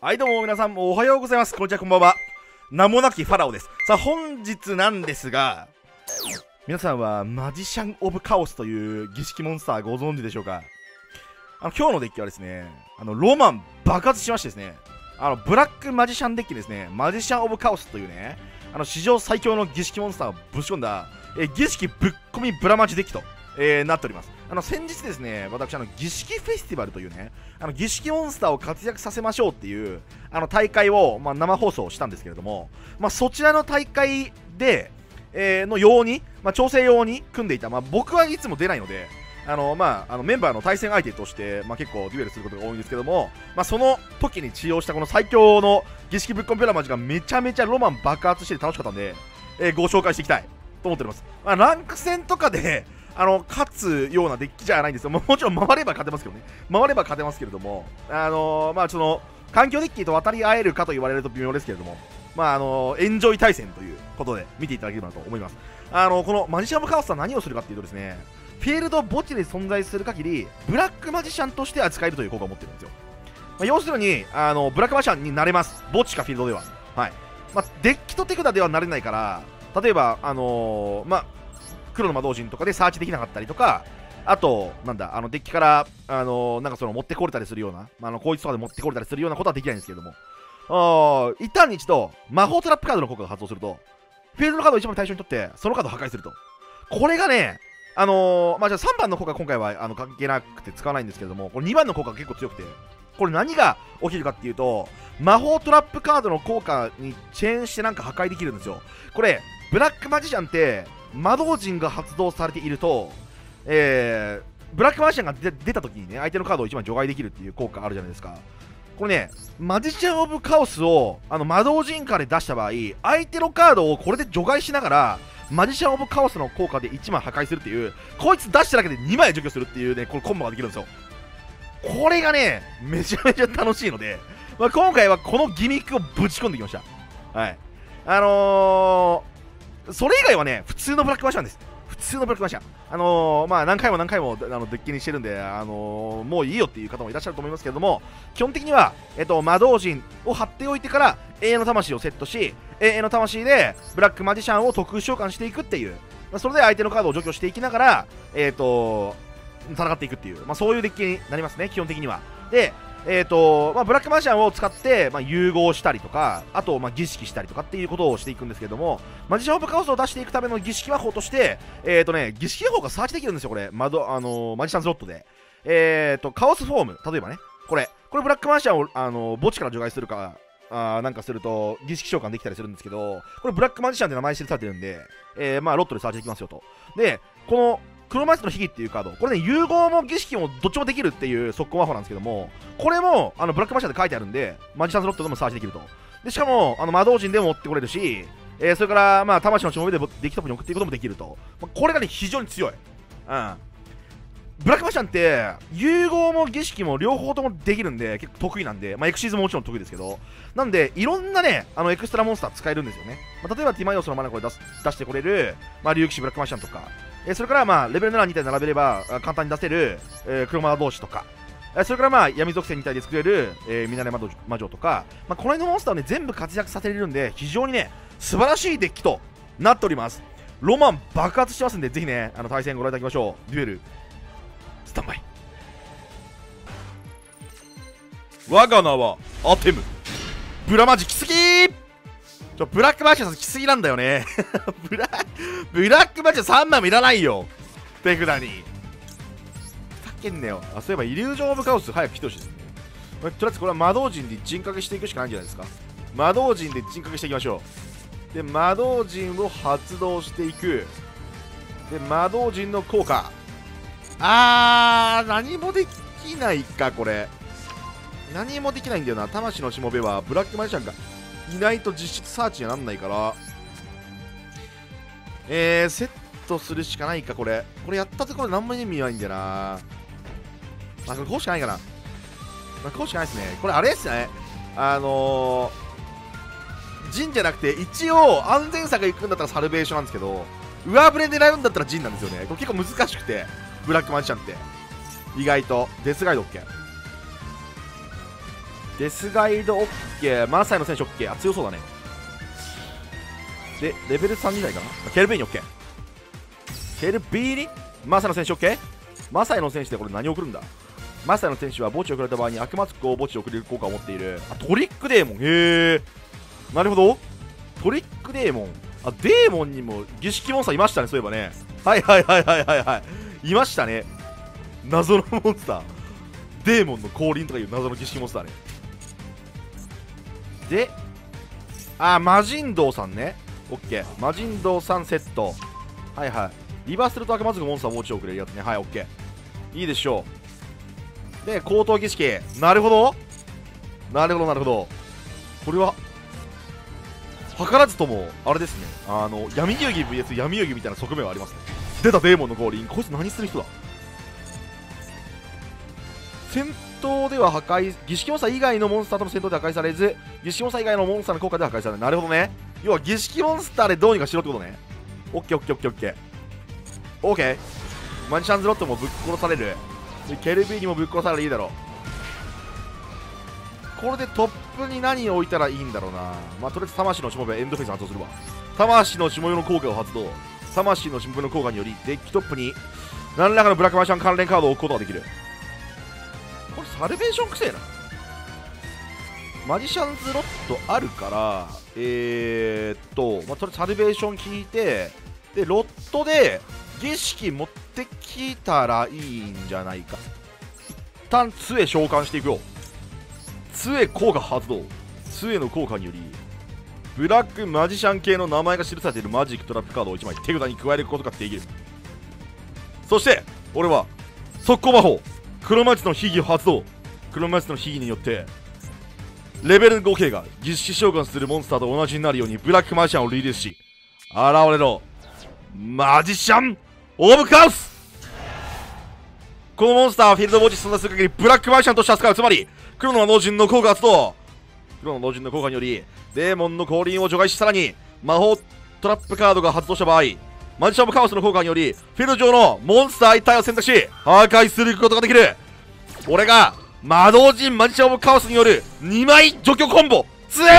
はいどうも皆さんおはようございます。こんにちは、こんばんは。名もなきファラオです。さあ本日なんですが、皆さんはマジシャン・オブ・カオスという儀式モンスターご存知でしょうか。今日のデッキはですね、ロマン爆発しましてですね、ブラックマジシャンデッキですね、マジシャン・オブ・カオスというね、史上最強の儀式モンスターをぶち込んだ、儀式ぶっ込みブラマジデッキと、なっております。先日ですね、私儀式フェスティバルというね、儀式モンスターを活躍させましょうっていう大会を、生放送したんですけれども、そちらの大会で、の用に、調整用に組んでいた、僕はいつも出ないので、メンバーの対戦相手として、結構デュエルすることが多いんですけども、その時に使用したこの最強の儀式ぶっ込みブラマジがめちゃめちゃロマン爆発して楽しかったんで、ご紹介していきたいと思っております。ランク戦とかで勝つようなデッキじゃないんですよ。もちろん回れば勝てますけどね。回れば勝てますけれども、その環境デッキと渡り合えるかと言われると微妙ですけれども、エンジョイ対戦ということで見ていただければと思います。このマジシャン・オブ・カオスは何をするかっていうとですね、フィールド墓地で存在する限りブラックマジシャンとして扱えるという効果を持ってるんですよ。要するにブラックマジシャンになれます。墓地かフィールドでは。はい。デッキと手札ではなれないから、例えば黒の魔導陣とかでサーチできなかったりとか、あとなんだデッキからなんかその持ってこれたりするような、こいつとかで持ってこれたりするようなことはできないんですけれども、一旦に一度魔法トラップカードの効果が発動すると、フィールドのカードを1枚対象にとってそのカードを破壊すると。これがね、じゃあ3番の効果今回は関係なくて使わないんですけれども、これ2番の効果が結構強くて、これ何が起きるかっていうと、魔法トラップカードの効果にチェーンしてなんか破壊できるんですよ。これブラックマジシャンって魔導陣が発動されていると、ブラックマジシャンが出た時にね、相手のカードを1枚除外できるっていう効果あるじゃないですか。これね、マジシャン・オブ・カオスを魔導陣からで出した場合、相手のカードをこれで除外しながらマジシャン・オブ・カオスの効果で1枚破壊するっていう、こいつ出しただけで2枚除去するっていうね、これコンボができるんですよ。これがね、めちゃめちゃ楽しいので、今回はこのギミックをぶち込んできました。はい。それ以外はね、普通のブラックマジシャンです。普通のブラックマジシャン。何回もデッキにしてるんで、もういいよっていう方もいらっしゃると思いますけれども、基本的には、魔導陣を貼っておいてから永遠の魂をセットし、永遠の魂でブラックマジシャンを特殊召喚していくっていう、それで相手のカードを除去していきながら、戦っていくっていう、そういうデッキになりますね、基本的には。で、ブラックマジシャンを使って、融合したりとか、あと、儀式したりとかっていうことをしていくんですけれども、マジシャン・オブ・カオスを出していくための儀式魔法として、儀式魔法がサーチできるんですよ、これ。マジシャンスロットで。カオスフォーム、例えばね、これブラックマジシャンを墓地から除外するか、なんかすると儀式召喚できたりするんですけど、これブラックマジシャンって名前記されてるんで、ロットでサーチできますよと。で、この黒マスクの秘技っていうカード、これね、融合も儀式もどっちもできるっていう速攻魔法なんですけども、これもブラックマジシャンで書いてあるんで、マジシャンスロットでもサーチできると。でしかも魔導陣でも持ってこれるし、それから魂のしもべでデッキトップに送っていくこともできると。これがね、非常に強い。ブラックマジシャンって融合も儀式も両方ともできるんで結構得意なんで、エクシーズももちろん得意ですけど、なんでいろんなねエクストラモンスター使えるんですよね。例えばティマイオスのマナコで出してこれる竜騎士ブラックマジシャンとか、それからレベル7、2体並べれば簡単に出せる黒魔同士とか、それから闇属性2体で作れるミナレ魔女とか、この辺のモンスターをね全部活躍させれるんで非常にね素晴らしいデッキとなっております。ロマン爆発してますんで、ぜひね対戦ご覧いただきましょう。デュエルスタンバイ。我が名はアテム。ブラマジ来すぎー。ブラックマジシャン来すぎなんだよねブラックマジシャン3枚もいらないよ、手札に。ふざけんなよ。そういえばイリュージョン・オブ・カオス早く来てほしいですね。とりあえずこれは魔導陣で陣掛けしていくしかないんじゃないですか。魔導陣で陣掛けしていきましょう。で魔導陣を発動していく。で魔導陣の効果、何もできないか。これ何もできないんだよな。魂のしもべはブラックマジシャンがいないと実質サーチにはなんないから、セットするしかないか。これやったところ何も意味ないんだよな。これこうしかないかな。こうしかないですね。これあれですね、陣じゃなくて一応安全策行くんだったらサルベーションなんですけど、上振れ狙うんだったら陣なんですよね。これ結構難しくて、ブラックマジシャンって意外とデスガイド OK。 デスガイド OK、 マーサイの選手 OK、 あ、強そうだね。でレベル3時台かな。ケルビーに OK、 ケルビーにマーサイの選手 OK。 マーサイの選手でこれ何を送るんだ。マーサイの選手は墓地を送られた場合に悪魔族を墓地を送れる効果を持っている。あ、トリックデーモン。へえ、なるほど。トリックデーモン、あ、デーモンにも儀式モンスターいましたね、そういえばね。はいはいはいはいはいはい、いましたね、謎のモンスター、デーモンの降臨とかいう謎の儀式モンスターね。で、あ、魔人道さんね。オッケー、魔人道さんセット。はいはい、リバースすると悪魔族モンスターを墓地を送れるやつね。はい、オッケー、いいでしょう。で、高等儀式、なるほどなるほどなるほど。これは図らずともあれですね、闇遊戯 VS 闇遊戯みたいな側面はありますね。出たデーモンの降臨、こいつ何する人だ。戦闘では破壊、儀式モンスター以外のモンスターとの戦闘で破壊されず、儀式モンスター以外のモンスターの効果で破壊される。なるほどね、要は儀式モンスターでどうにかしろってことね。オッケーオッケーオッケーオッケーオッケー。マジシャンズロットもぶっ殺される。でケルビーにもぶっ殺される。いいだろう。これでトップに何を置いたらいいんだろうな。まあとりあえず魂のしもべエンドフェイス発動するわ。魂のしもべの効果を発動。魂のしもべの効果によりデッキトップに何らかのブラックマジシャン関連カードを置くことができる。これサルベーションくせえな。マジシャンズロットあるから、まあ、とりあえずサルベーション聞いて、でロットで儀式持ってきたらいいんじゃないか。一旦杖召喚していくよ。杖効果発動。杖の効果によりブラックマジシャン系の名前が記されているマジックトラップカードを1枚手札に加えることができる。そして俺は速攻魔法黒マジの秘技を発動。黒マジの秘技によってレベル合計が儀式召喚するモンスターと同じになるようにブラックマジシャンをリリースし、現れろマジシャンオブカオス。このモンスターはフィールド墓地に存在する限りブラックマジシャンとして扱う。つまり黒の魔導人の効果発動。黒の魔導人の効果によりデーモンの降臨を除外し、さらに魔法トラップカードが発動した場合、マジシャンオブカオスの効果によりフィールド上のモンスター一体を選択し破壊することができる。俺が魔導人マジシャンオブカオスによる2枚除去コンボ、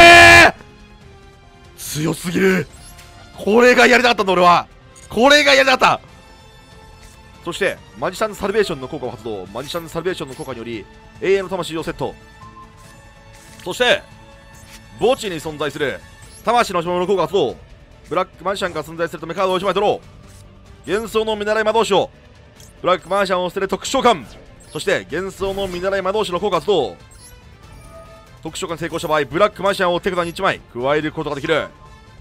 強すぎる。これがやりたかったんだ俺は。これがやりたかった。そしてマジシャンズサルベーションの効果を発動。マジシャンズサルベーションの効果により永遠の魂をセット。そして墓地に存在する魂のしもべの効果発動。ブラックマジシャンが存在するためカードを1枚取ろう。幻想の見習い魔導士をブラックマジシャンを捨てる特殊召喚。そして幻想の見習い魔導士の効果発動。特殊召喚成功した場合ブラックマジシャンを手札に1枚加えることができる。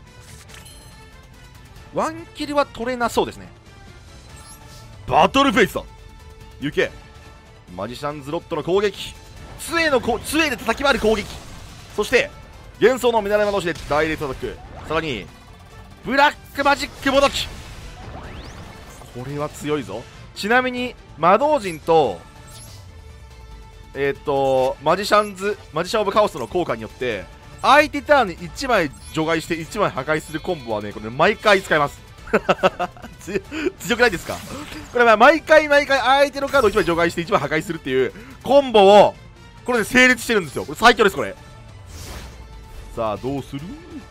ワンキルは取れなそうですね。バトルフェイスだ。行け。マジシャンズロットの攻撃、杖で叩き回る攻撃、そして幻想の見習い魔導士で大列アタック、さらにブラックマジックもどき。これは強いぞ。ちなみに魔導人とマジシャンオブカオスの効果によって相手ターンに1枚除外して1枚破壊するコンボはね、これ毎回使えます強くないですか。これは毎回相手のカードを1枚除外して1枚破壊するっていうコンボをこれで成立してるんですよ。これ最強です。これさあどうする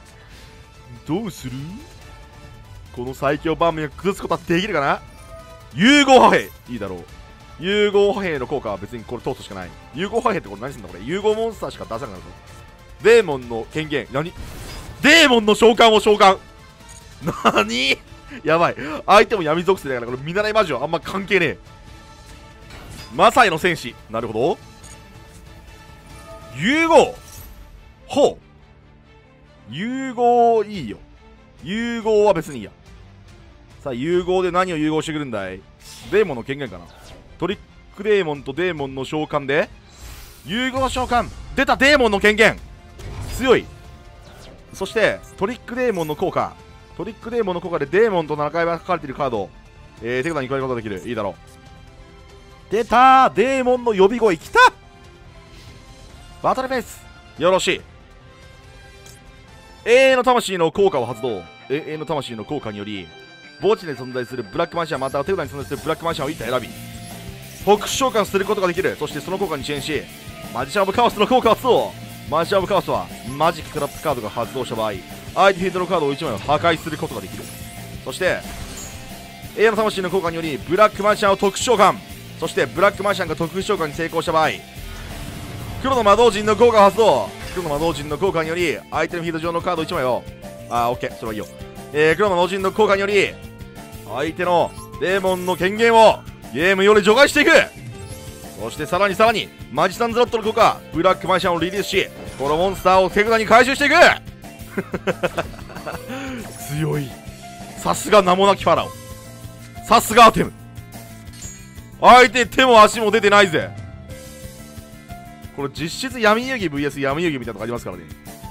この最強盤面を崩すことはできるかな。融合破兵いいだろう。融合破兵の効果は別にこれ通すしかない。融合破兵ってこれ何すんだこれ。融合モンスターしか出さなくなるぞ。デーモンの権限、何デーモンの召喚を召喚、何やばい。相手も闇属性だからこれ見習い魔女はあんま関係ねえ。マサイの戦士、なるほど。融合、ほう融合いいよ。融合は別にいいや。さあ融合で何を融合してくるんだい。デーモンの権限かな。トリックデーモンとデーモンの召喚で融合召喚、出た。デーモンの権限強い。そしてトリックデーモンの効果、でデーモンと7回書かれているカードを、手札に加えることができる。いいだろう。出たー、デーモンの呼び声きた。バトルフェイスよろしい。永遠の魂の効果を発動。永遠の魂の効果により墓地で存在するブラックマジシャンまたは手札に存在するブラックマジシャンを1体選び特殊召喚することができる。そしてその効果に遅延し、マジシャン・オブ・カオスの効果を発動。マジシャン・オブ・カオスはマジック・トラップカードが発動した場合、相手フィールドのカードを1枚を破壊することができる。そして永遠の魂の効果によりブラックマジシャンを特殊召喚。そしてブラックマジシャンが特殊召喚に成功した場合、黒の魔導陣の効果を発動。黒の魔導陣の効果により相手のフィールド上のカード1枚をオッケー、それはいいよ。黒の魔導陣の効果により相手のデーモンの権限をゲームより除外していく。そしてさらにマジサンズロットの効果、ブラックマジシャンをリリースし、このモンスターを手札に回収していく。強い。さすが名もなきファラオ、さすがアテム。相手手も足も出てないぜ。これ実質闇遊戯 VS 闇遊戯みたいなとこありますからね。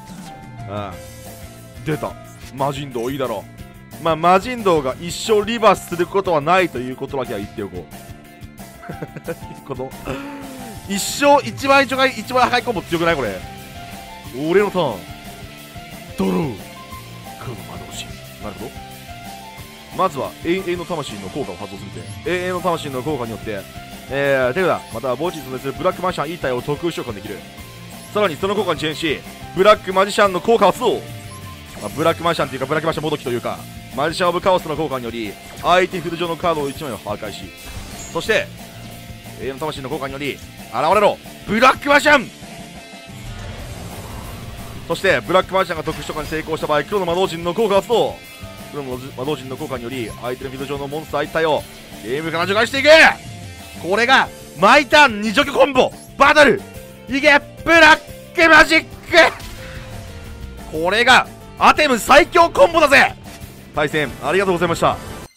出た魔人道いいだろう。まあ魔人道が一生リバースすることはないということだけは言っておこう。この一生一番除外一番破壊コンボ強くないこれ。俺のターンドロー黒の魔導士。なるほど。まずは永遠の魂の効果を発動するって。永遠の魂の効果によって手札または墓地に存在するブラックマジシャン1体を特殊召喚できる。さらにその効果に遅延しブラックマジシャンの効果を発動。ブラックマジシャンというかブラックマジシャンもどきというかマジシャンオブカオスの効果により相手フィールド上のカードを1枚を破壊し、そして永遠の魂の効果により現れろブラックマジシャン。そしてブラックマジシャンが特殊召喚に成功した場合、黒の魔導陣の効果を発動。黒の魔導陣の効果により相手のフィールド上のモンスター1体をゲームから除外していく。これがマイターン2除去コンボバトルいけブラックマジック。これがアテム最強コンボだぜ。対戦ありがとうございました。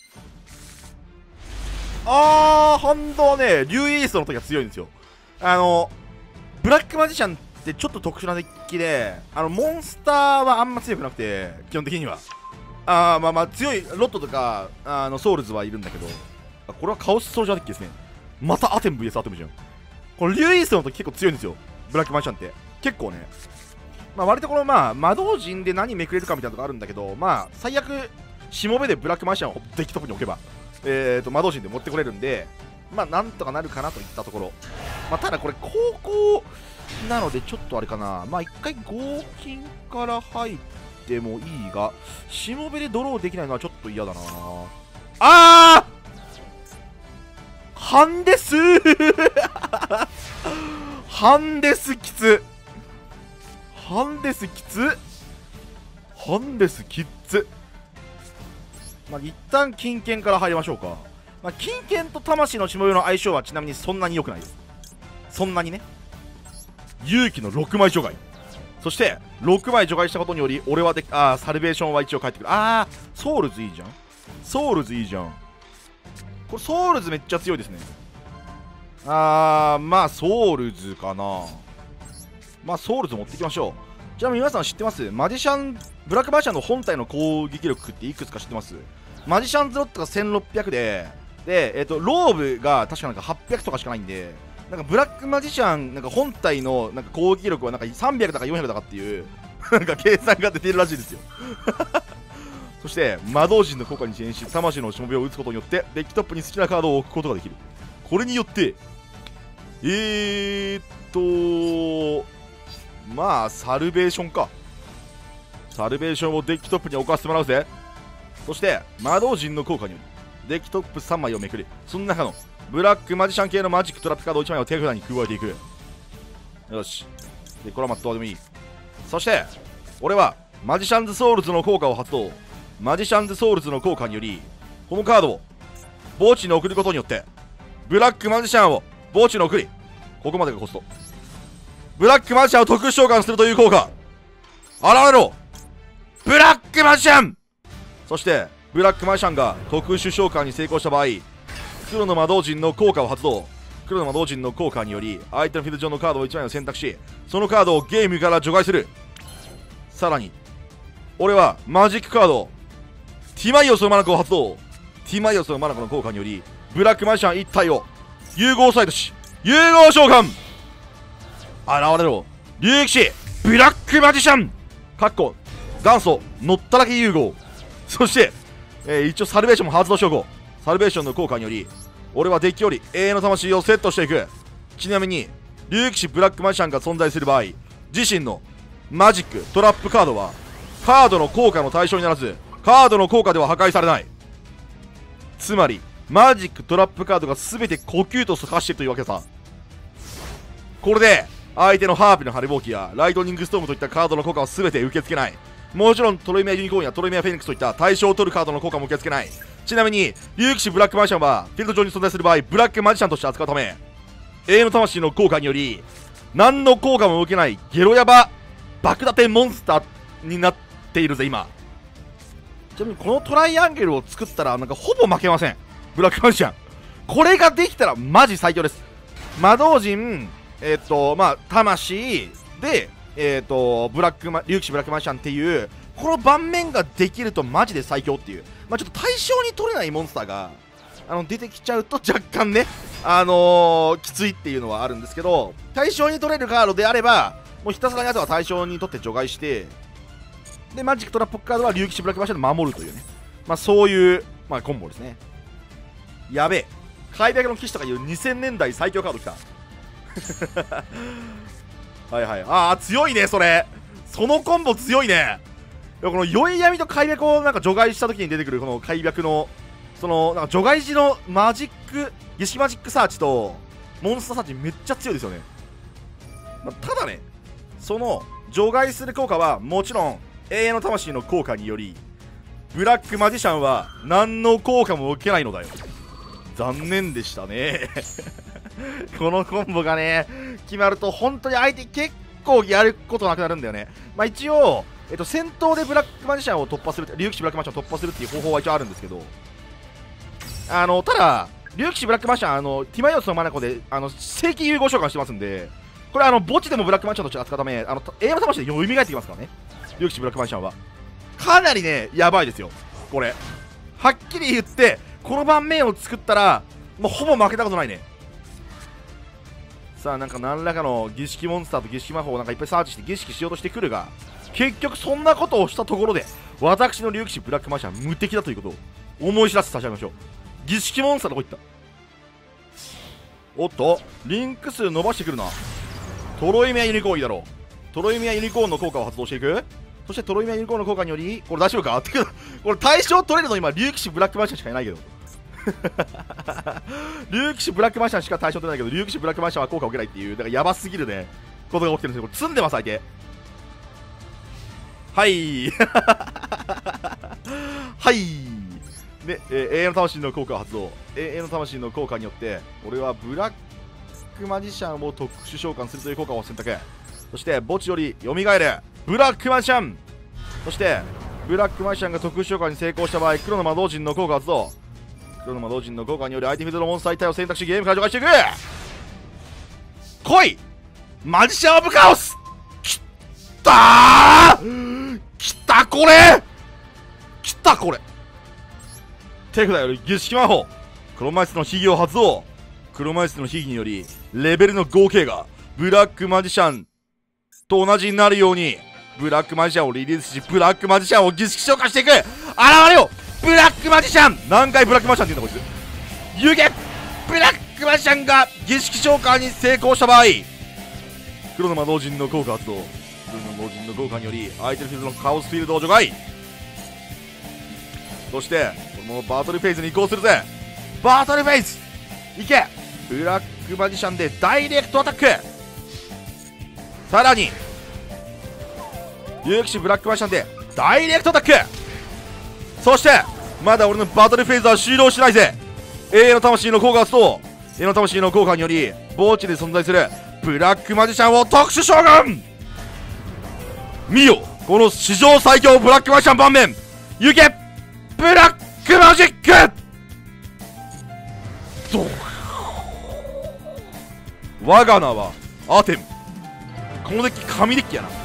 本当はねリュウイーストの時は強いんですよ。ブラックマジシャンってちょっと特殊なデッキでモンスターはあんま強くなくて、基本的にはまあ強いロットとかソウルズはいるんだけど、これはカオスソルジャーデッキですね。またアテム VS アテムじゃん。これリュウイーストの時結構強いんですよブラックマジシャンって。結構ね割とこの魔導陣で何めくれるかみたいなとこあるんだけど、最悪しもべでブラックマジシャンをデッキトップに置けば魔導陣で持ってこれるんで、なんとかなるかなといったところ。ただこれ高校なのでちょっとあれかな。一回合金から入ってもいいが、しもべでドローできないのはちょっと嫌だな。ハンデスハンデスきつ。ハンデスきつ。ハンデスきつ。一旦金剣から入りましょうか。金剣と魂のしもべの相性はちなみにそんなに良くないです。そんなにね。勇気の6枚除外。そして6枚除外したことにより俺はサルベーションは一応返ってくる。ソウルズいいじゃん。ソウルズいいじゃん。これソウルズめっちゃ強いですね。ソウルズかな。ソウルズ持ってきましょう。ちなみに皆さん知ってます？マジシャンブラックマジシャンの本体の攻撃力っていくつか知ってます？マジシャンズロットが1600でローブが確か800とかしかないんで、ブラックマジシャン本体の攻撃力は300だか400だかっていう計算が出ているらしいですよ。そして魔導陣の効果に遅延し魂のしもべを打つことによってデッキトップに好きなカードを置くことができる。これによってサルベーションか。サルベーションをデッキトップに置かせてもらうぜ。そして魔導陣の効果によりデッキトップ3枚をめくり、その中のブラックマジシャン系のマジックトラップカード1枚を手札に加えていく。よし。でこれはどうでもいい。そして俺はマジシャンズソウルズの効果を発動。マジシャンズソウルズの効果によりこのカードを墓地に送ることによってブラックマジシャンを墓地に送り、ここまでがコスト。ブラックマジシャンを特殊召喚するという効果。現れろブラックマジシャン。そしてブラックマジシャンが特殊召喚に成功した場合、黒の魔導陣の効果を発動。黒の魔導陣の効果により相手のフィールド上のカードを1枚を選択し、そのカードをゲームから除外する。さらに俺はマジックカードティマイオスのマナコを発動。ティマイオスのマナコの効果によりブラックマジシャン1体を融合サイドし融合召喚。現れろ竜騎士ブラックマジシャン元祖乗っただけ融合。そして、一応サルベーションも発動しておこう。サルベーションの効果により俺はデッキより永遠の魂をセットしていく。ちなみに竜騎士ブラックマジシャンが存在する場合、自身のマジックトラップカードはカードの効果の対象にならず、カードの効果では破壊されない。つまりマジックトラップカードが全て呼吸と化しているというわけさ。これで相手のハーピーの晴れぼうきやライトニングストームといったカードの効果は全て受け付けない。もちろんトロイメアユニコーンやトロイメアフェニックスといった対象を取るカードの効果も受け付けない。ちなみに竜騎士ブラックマジシャンはフィールド上に存在する場合、ブラックマジシャンとして扱うため、永遠の魂の効果により何の効果も受けないゲロヤバ爆打点モンスターになっているぜ今。ちなみにこのトライアングルを作ったらなんかほぼ負けません、ブラックマジシャン。これができたらマジ最強です。魔導陣、魂で竜騎士ブラックマジシャンっていうこの盤面ができるとマジで最強っていう、ちょっと対象に取れないモンスターが出てきちゃうと若干ねきついっていうのはあるんですけど、対象に取れるカードであればもうひたすらにあとは対象に取って除外して、でマジックトラップカードは竜騎士ブラックマジシャンで守るというね、そういう、コンボですね。やべえ、開闢の騎士とかいう2000年代最強カードきたはいはい、ああ強いね、そのコンボ強いね。この宵闇と開闢をなんか除外した時に出てくるこの開闢のなんか除外時のマジック儀式マジックサーチとモンスターサーチめっちゃ強いですよね。ただね、その除外する効果はもちろん永遠の魂の効果によりブラックマジシャンは何の効果も受けないのだよ。残念でしたねこのコンボがね決まると本当に相手結構やることなくなるんだよね。一応、戦闘でブラックマジシャンを突破する、竜騎士ブラックマジシャンを突破するっていう方法は一応あるんですけど、ただ竜騎士ブラックマジシャンティマイオスのマナコで正規融合召喚してますんで、これ墓地でもブラックマジシャンとして扱うため永遠の魂で蘇ってきますからね。竜騎士ブラックマジシャンはかなりねやばいですよ。これはっきり言ってこの盤面を作ったらもうほぼ負けたことないね。さあなんか何らかの儀式モンスターと儀式魔法をなんかいっぱいサーチして儀式しようとしてくるが、結局そんなことをしたところで私の竜騎士ブラックマジシャン無敵だということを思い知らせて差し上げましょう。儀式モンスターどこ行った。おっとリンク数伸ばしてくるな。トロイメアユニコーンいいだろう。トロイメアユニコーンの効果を発動していく。そしてトロイメアユニコーンの効果によりこれ大丈夫かってこれ対象取れるの今竜騎士ブラックマジシャンしかいないけど竜騎士ブラックマジシャンしか対象取れないけど竜騎士ブラックマジシャンは効果を受けないっていうだからやばすぎるねことが起きてるんですよ。これ積んでます相手。はいはいで、永遠の魂の効果を発動。永遠の魂の効果によって俺はブラックマジシャンを特殊召喚するという効果を選択。そして墓地より蘇るブラックマジシャン。そしてブラックマジシャンが特殊召喚に成功した場合、黒の魔導陣の効果を発動。黒の魔導陣の効果により相手フィールドのモンスター一体を選択しゲームから除外していく。来いマジシャンオブカオス。きたーきたこれきたこれ手札より儀式魔法黒マイスの秘技を発動。黒マイスの秘技によりレベルの合計がブラックマジシャンと同じになるようにブラックマジシャンをリリースしブラックマジシャンを儀式召喚していく。現れよブラックマジシャン。何回ブラックマジシャンって言うんだこいつ。湯気ブラックマジシャンが儀式召喚に成功した場合、黒の魔導陣の効果発動。黒の魔導陣の効果により相手のフィールドのカオスフィールドを除外。そしてこのバトルフェーズに移行するぜ。バトルフェーズいけブラックマジシャンでダイレクトアタック。さらに竜騎士ブラックマジシャンでダイレクトアタック。そしてまだ俺のバトルフェーズは終了しないぜ。永遠の魂の効果発動。永遠の魂の効果により墓地で存在するブラックマジシャンを特殊召喚。見よこの史上最強ブラックマジシャン盤面。行けブラックマジック。我が名はアテム。このデッキ神デッキやな。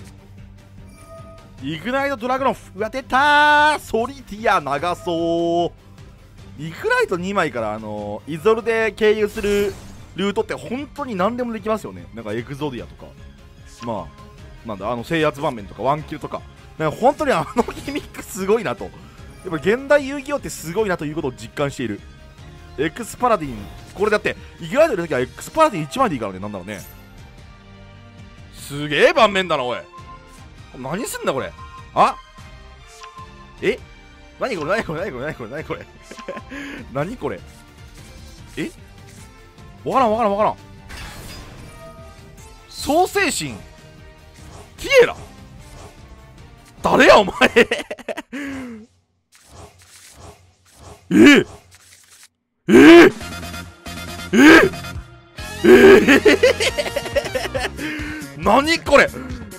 イグナイトドラグロンうわ出たー。ソリティア長そう。イグナイト2枚からイゾルで経由するルートって本当に何でもできますよね。なんかエクゾディアとかなんだ制圧盤面とかワンキルとか、なんか本当にギミックすごいなと。やっぱ現代遊戯王ってすごいなということを実感している。 エクスパラディン、これだってイグライドいるときはエクスパラディン1枚でいいからね。なんだろうね。すげえ盤面だなおい。何すんだこれ。あえ、何これ何これ何これ何これ何これ何これ。え、わからんわからんわからん。創世神ティエラ誰やお前ええ何これ。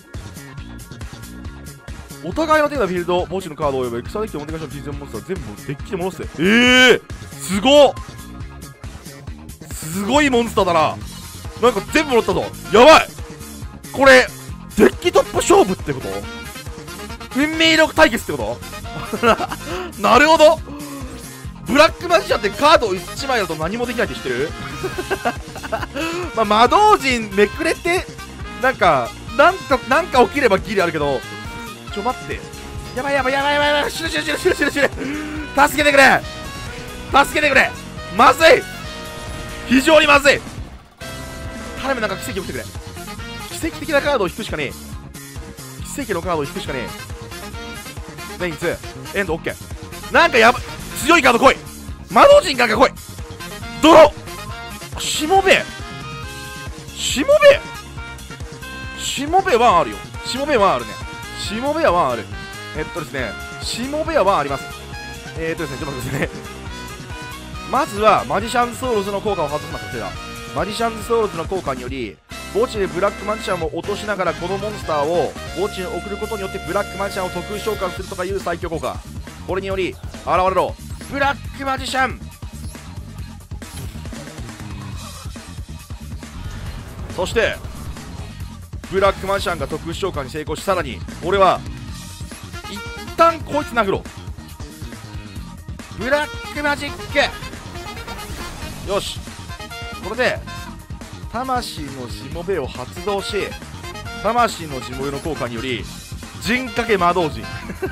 お互いの手のフィールド墓地のカードを呼べ、草デッキの表返しの T ゼンモンスター全部デッキで戻せ。すごっ、すごいモンスターだな。なんか全部戻ったぞ。やばい、これデッキトップ勝負ってこと。運命力対決ってことなるほど。ブラックマジシャンってカード1枚だと何もできないって知ってるまあ魔導陣めくれてなんか起きればギリあるけど、ちょ待って、やばいやばいやばいやばいやばい、死ぬ死ぬ死ぬ死ぬ死ぬ死ぬ、助けてくれ助けてくれ、まずい、非常にまずい。頼む、なんか奇跡起きてくれ。奇跡的なカードを引くしかねえ。奇跡のカードを引くしかねえ。メイン2エンド OK。 なんかやばい、強いカード来い。魔導陣から来い。ドロー、しもべしもべしもべはあるよ。しもべはあるね。しもべはある。ですね、しもべはあります。ですね、ちょっと待ってくださいね。まずはマジシャンズソウルズの効果を外すな。こちらマジシャンズソウルズの効果により墓地でブラックマジシャンを落としながらこのモンスターを墓地に送ることによってブラックマジシャンを特殊召喚するとかいう最強効果。これにより現れろブラックマジシャン。そしてブラックマジシャンが特殊召喚に成功し、さらに俺は一旦こいつ殴ろう。ブラックマジック、よし、これで魂のしもべを発動し、魂のしもべの効果により陣掛け魔導陣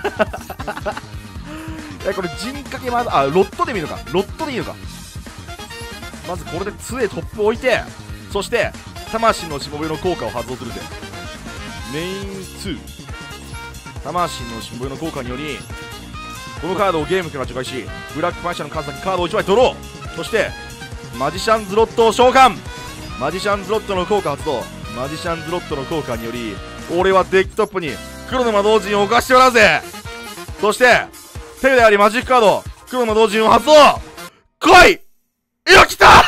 これ陣掛け魔導、ロットで見るのか、ロットでいいのか。まずこれで杖トップを置いて、そして魂のしもべの効果を発動するぜ。メイン2、魂のしもべの効果によりこのカードをゲームから除外し、ブラックマジシャンの数だけカードを1枚ドロー。そしてマジシャンズロットを召喚。マジシャンズロットの効果発動。マジシャンズロットの効果により俺はデッキトップに黒の魔導陣を置かしてもらうぜ。そして手でありマジックカード黒の魔導陣を発動。来い、よ来た来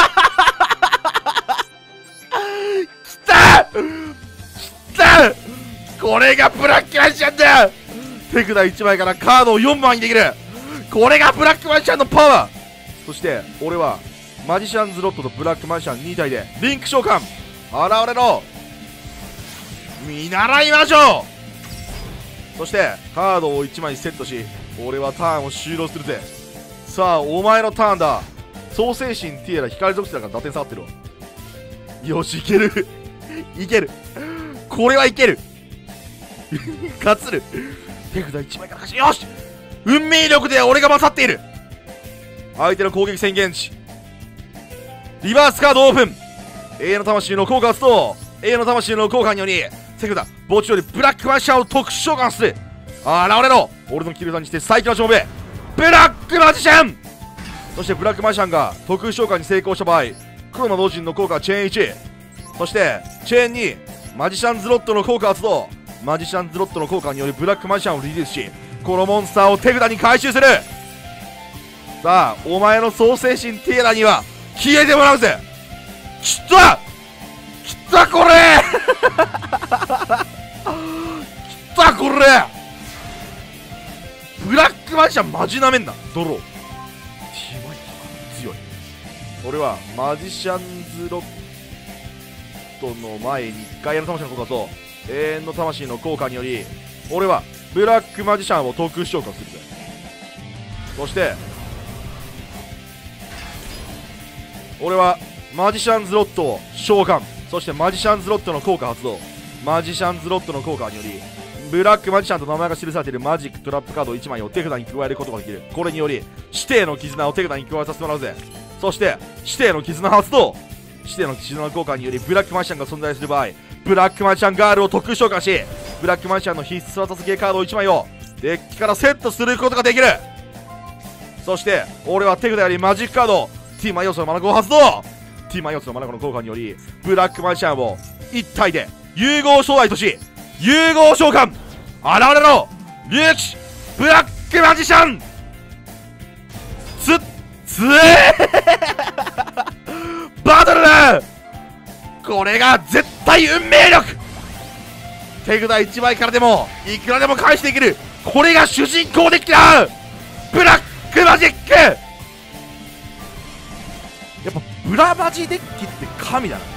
た来た、これがブラックマジシャンだよ。手札1枚からカードを4枚にできる。これがブラックマジシャンのパワー。そして俺はマジシャンズロットとブラックマジシャン2体でリンク召喚。現れろ、見習いましょう。そしてカードを1枚セットし、俺はターンを終了するぜ。さあお前のターンだ。創世神ティエラ光属性だから打点下がってるわ。よし、いけるいける、これはいける勝つる。手札1枚から貸し、よし、運命力で俺が勝っている。相手の攻撃宣言値、リバースカードオープン。永遠の魂の効果発動。永遠の魂の効果により手札墓地よりブラックマジシャンを特殊召喚する。現れろ、俺のキルダにして最強のしもべブラックマジシャン。そしてブラックマジシャンが特殊召喚に成功した場合、黒の同人の効果はチェーン1、そしてチェーン2、マジシャンズロットの効果発動。マジシャンズロットの効果によりブラックマジシャンをリリースし、このモンスターを手札に回収する。さあお前の創世神ティエラには消えてもらうぜ。きたきたこれきたこれ、ブラックマジシャンマジなめんな。ドロー T1 強い。俺はマジシャンズロットの前に外野の魂の効果と永遠の魂の効果により俺はブラックマジシャンを特殊召喚するぜ。そして俺はマジシャンズロットを召喚。そしてマジシャンズロットの効果発動。マジシャンズロットの効果によりブラックマジシャンと名前が記されているマジックトラップカード1枚を手札に加えることができる。これにより指定の絆を手札に加えさせてもらうぜ。そして指定の絆発動。指定の絆の効果によりブラックマジシャンが存在する場合、ブラックマジシャンガールを特殊召喚し、ブラックマジシャンの必須技付けカード1枚をデッキからセットすることができる。そして俺は手札よりマジックカードティーマイオスのマナコを発動。ティーマイオスのマナコの効果によりブラックマジシャンを1体で融合召喚とし、融合召喚現れろ竜騎ブラックマジシャンバトルだ。これが絶対運命力。手札1枚からでもいくらでも返していける。これが主人公デッキだ。ブラックマジック。やっぱブラマジデッキって神だな。